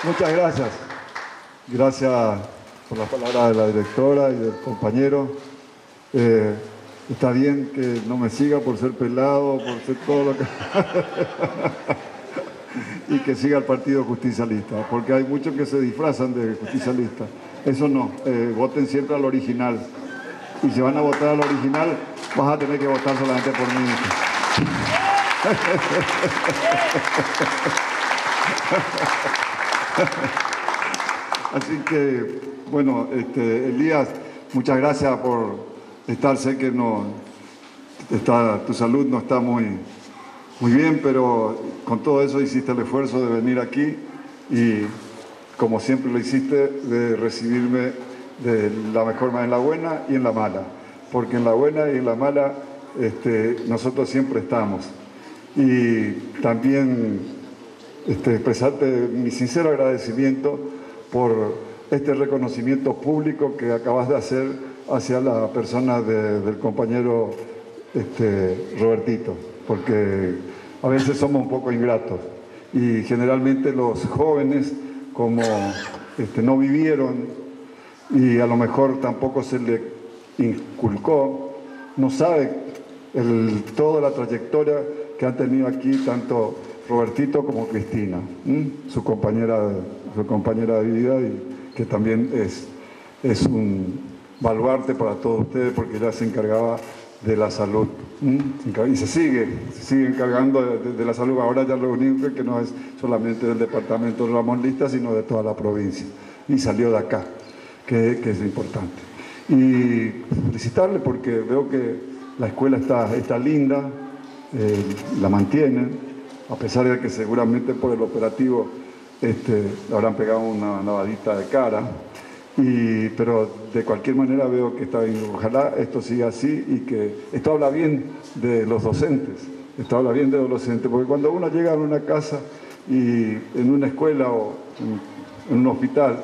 Muchas gracias. Gracias por las palabras de la directora y del compañero. Está bien que no me siga por ser pelado, por ser todo lo que... y que siga el Partido Justicialista, porque hay muchos que se disfrazan de justicialistas. Eso no, voten siempre al original. Y si van a votar al original, vas a tener que votar solamente por mí. Así que, bueno, Elías, muchas gracias por estar. Sé que tu salud no está muy bien, pero con todo eso hiciste el esfuerzo de venir aquí y, como siempre lo hiciste, de recibirme de la mejor manera, en la buena y en la mala. Porque en la buena y en la mala nosotros siempre estamos. Y también expresarte mi sincero agradecimiento por este reconocimiento público que acabas de hacer hacia la persona del compañero Robertito, porque a veces somos un poco ingratos y generalmente los jóvenes, como no vivieron y a lo mejor tampoco se le inculcó, no sabe toda la trayectoria que han tenido aquí tanto Robertito como Cristina, su compañera de vida, y que también es un baluarte para todos ustedes, porque ella se encargaba de la salud y se sigue encargando de la salud. Ahora ya lo único que no es solamente del departamento de Ramón Lista, sino de toda la provincia, y salió de acá, que es importante. Y felicitarle porque veo que la escuela está linda, la mantienen, a pesar de que seguramente por el operativo le habrán pegado una lavadita de cara, pero de cualquier manera veo que está bien. Ojalá esto siga así y que esto habla bien de los docentes, porque cuando uno llega a una casa y en una escuela o en un hospital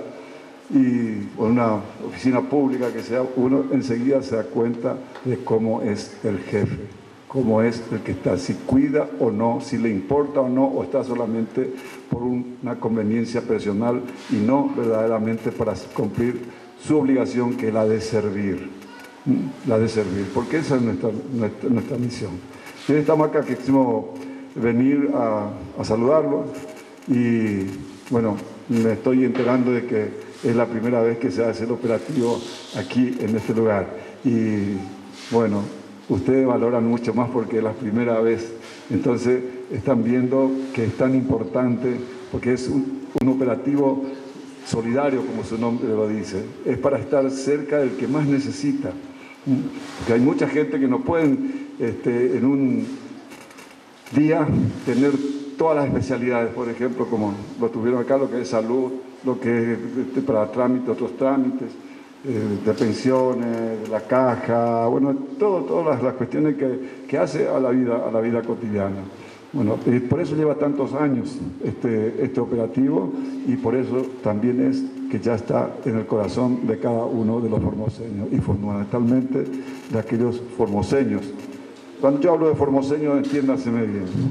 o en una oficina pública que sea, uno enseguida se da cuenta de cómo es el jefe, cómo es el que está, si cuida o no, si le importa o no, o está solamente por una conveniencia personal y no verdaderamente para cumplir su obligación, que es la de servir, porque esa es nuestra misión. Y estamos acá, que quisimos venir a saludarlo y, bueno, me estoy enterando de que es la primera vez que se hace el operativo aquí en este lugar y, bueno, ustedes valoran mucho más porque es la primera vez. Entonces están viendo que es tan importante, porque es un operativo solidario, como su nombre lo dice. Es para estar cerca del que más necesita. Porque hay mucha gente que no pueden en un día tener todas las especialidades, por ejemplo, como lo tuvieron acá, lo que es salud, lo que es para trámites, otros trámites, de pensiones, de la caja, bueno, todas las cuestiones que hace a la vida cotidiana. Bueno, por eso lleva tantos años este operativo y por eso también es que ya está en el corazón de cada uno de los formoseños y fundamentalmente de aquellos formoseños. Cuando yo hablo de formoseños, entiéndaseme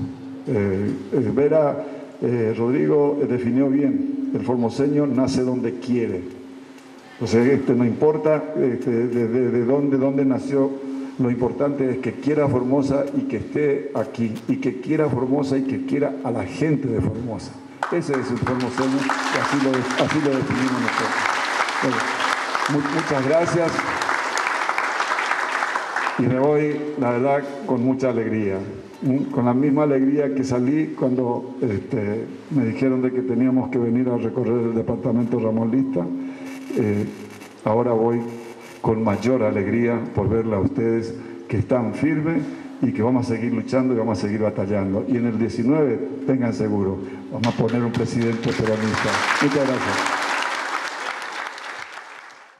bien. Vera Rodrigo definió bien, el formoseño nace donde quiere. O sea, no importa de dónde nació, lo importante es que quiera Formosa y que esté aquí, y que quiera Formosa y que quiera a la gente de Formosa. Ese es el formoseño y así lo definimos nosotros. Bueno, muchas gracias y me voy, la verdad, con mucha alegría. Con la misma alegría que salí cuando me dijeron de que teníamos que venir a recorrer el departamento Ramón Lista. Ahora voy con mayor alegría por verla a ustedes que están firmes y que vamos a seguir luchando y vamos a seguir batallando. Y en el 19, tengan seguro, vamos a poner un presidente peronista. Muchas gracias.